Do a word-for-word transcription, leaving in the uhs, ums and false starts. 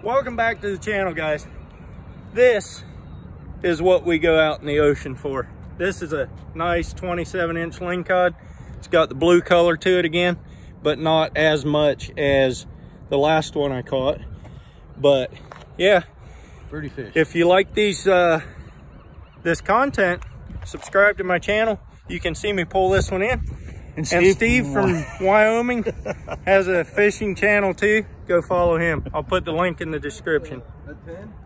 Welcome back to the channel, guys. This is what we go out in the ocean for. This is a nice twenty-seven inch Lingcod. It's got the blue color to it again, but not as much as the last one I caught. But yeah, pretty fish. If you like these uh this content, subscribe to my channel. You can see me pull this one in. And Steve, and Steve from Wyoming has a fishing channel too. Go follow him. I'll put the link in the description. A ten?